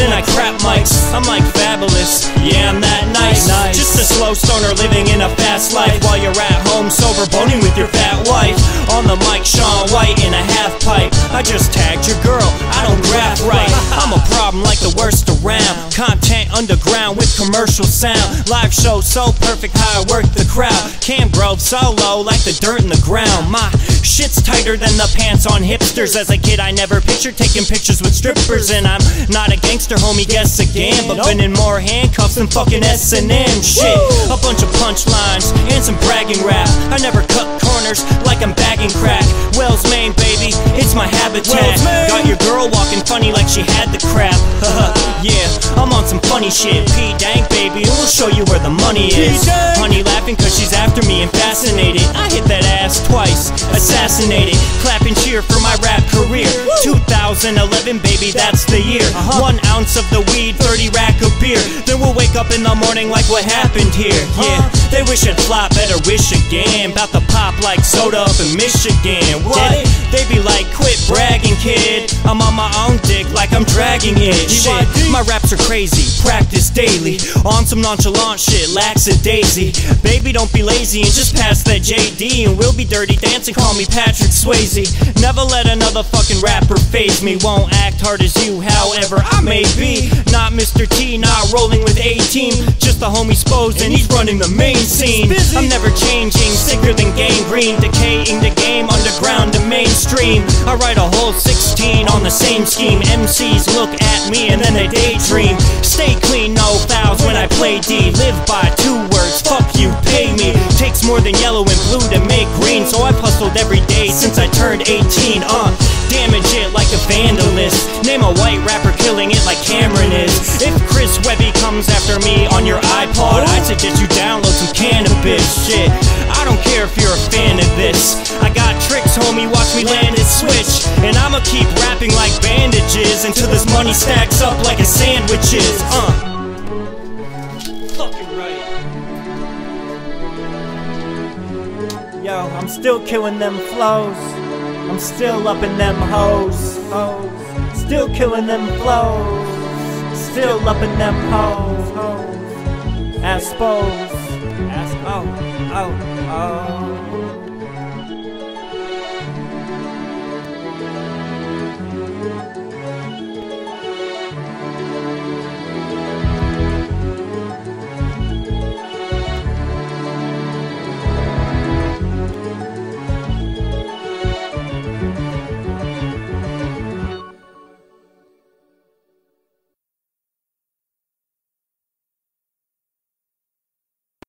then I crap mics. I'm like fabulous, yeah, I'm that nice. Just a slow stoner living in a fast life, while you're at home sober boning with your fat wife. On the mic, Sean White in a half pipe. I just tagged your girl, I don't graph right. I'm a problem like the worst around. Content underground with commercial sound. Live show so perfect how I work the crowd. Cam Grove solo like the dirt in the ground. My shit's tighter than the pants on hipsters. As a kid I never pictured taking pictures with strippers. And I'm not a gangster, homie, guess again. But been in more handcuffs than fucking S&M. Shit, a bunch of punchlines and some bragging rap. I never cut corners like I'm bagging crack. Wells, Maine, baby, it's my habitat. Got your girl walking funny like she had the crap. Yeah, I'm on some funny shit. P-Dank, baby, and we'll show you where the money is. Honey laughing cause she's after me and fascinated. I hit that ass twice, assassinated. Clap and cheer for my rap career. 2011, baby, that's the year. 1 ounce of the weed, 30 rack of beer. Then we'll wake up in the morning like what happened here. Yeah, they wish I'd flop, better wish again. About to pop like soda up in Michigan. What? They be like, quit bragging, kid. I'm on my own dick like I'm dragging it. Shit, my raps are crazy, practice daily. On some nonchalant shit, lackadaisy. Baby, don't be lazy and just pass that JD, and we'll be dirty dancing, call me Patrick Swayze. Never let another fucking rapper faze me. Won't act hard as you, however I may be. Not Mr. T, not rolling with A-Team. Just the homie Spose and he's running the main scene. I'm never changing, sicker than gangrene. Decaying the game, underground to mainstream. I write a whole 16 on the same scheme. MCs look at me and then they daydream. Stay clean, no fouls when I play D. Live by 2 words, fuck you, pay me. Takes more than yellow and blue to make green, so I've hustled every day since I turned 18. Damage it like a vandalist. Name a white rapper killing it like Cameron is. If Chris Webby comes after me on your iPod, I suggest you download some cannabis. Shit, I don't care if you're a fan of this. I got tricks, homie, watch me land and switch. And I'ma keep rapping like bandages until this money stacks up like a sandwiches. Fucking right. Yo, I'm still killing them flows. I'm still up in them hoes. Still killing them flows. Still up in them hoes. As Spose. Oh.